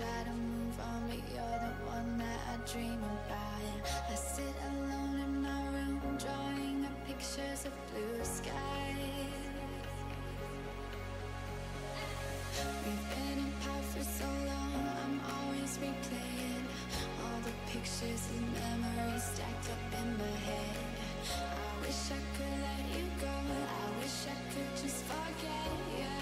try to move on, but you're the one that I dream about. I sit alone in my room, drawing up pictures of blue skies. We've been apart for so long, I'm always replaying all the pictures and memories stacked up in my head. I wish I could let you go, I wish I could just forget you.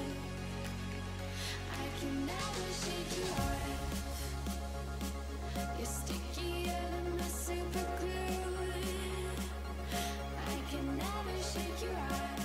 I can never shake you off, you're stickier than my super glue. I can never shake you off.